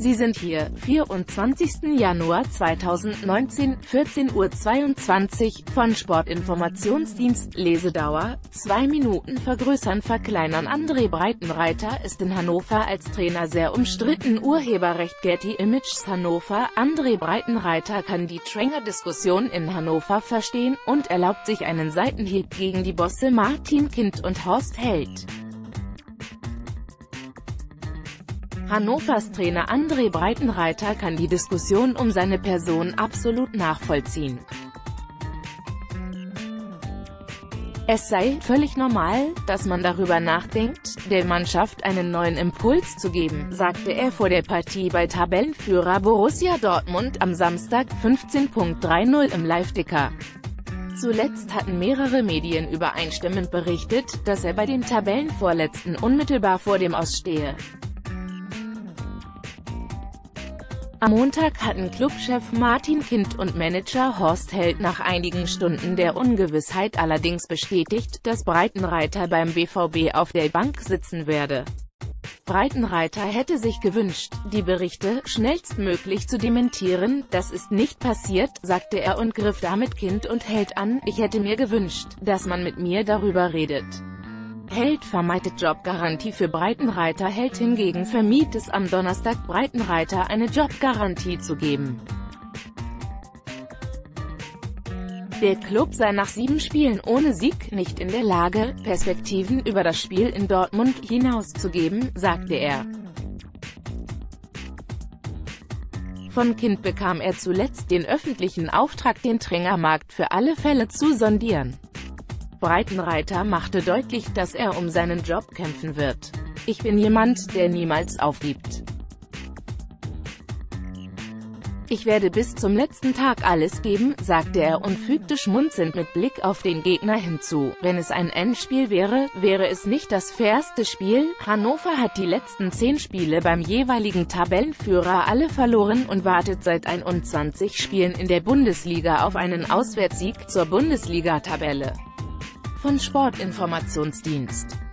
Sie sind hier, 24. Januar 2019, 14:22 Uhr, von Sportinformationsdienst, Lesedauer, 2 Minuten vergrößern verkleinern. André Breitenreiter ist in Hannover als Trainer sehr umstritten. Urheberrecht Getty Images Hannover. André Breitenreiter kann die Trainerdiskussion in Hannover verstehen, und erlaubt sich einen Seitenhieb gegen die Bosse Martin Kind und Horst Held. Hannovers Trainer André Breitenreiter kann die Diskussion um seine Person absolut nachvollziehen. Es sei völlig normal, dass man darüber nachdenkt, der Mannschaft einen neuen Impuls zu geben, sagte er vor der Partie bei Tabellenführer Borussia Dortmund am Samstag, 15:30 im Live-Ticker. Zuletzt hatten mehrere Medien übereinstimmend berichtet, dass er bei den Tabellenvorletzten unmittelbar vor dem Aus stehe. Am Montag hatten Clubchef Martin Kind und Manager Horst Held nach einigen Stunden der Ungewissheit allerdings bestätigt, dass Breitenreiter beim BVB auf der Bank sitzen werde. Breitenreiter hätte sich gewünscht, die Berichte schnellstmöglich zu dementieren. Das ist nicht passiert, sagte er und griff damit Kind und Held an. Ich hätte mir gewünscht, dass man mit mir darüber redet. Held vermeidet Jobgarantie für Breitenreiter. Held hingegen vermied es am Donnerstag, Breitenreiter eine Jobgarantie zu geben. Der Klub sei nach 7 Spielen ohne Sieg nicht in der Lage, Perspektiven über das Spiel in Dortmund hinauszugeben, sagte er. Von Kind bekam er zuletzt den öffentlichen Auftrag, den Trainermarkt für alle Fälle zu sondieren. Breitenreiter machte deutlich, dass er um seinen Job kämpfen wird. Ich bin jemand, der niemals aufgibt. Ich werde bis zum letzten Tag alles geben, sagte er und fügte schmunzelnd mit Blick auf den Gegner hinzu. Wenn es ein Endspiel wäre, wäre es nicht das fairste Spiel. Hannover hat die letzten 10 Spiele beim jeweiligen Tabellenführer alle verloren und wartet seit 21 Spielen in der Bundesliga auf einen Auswärtssieg. Zur Bundesliga-Tabelle von Sportinformationsdienst.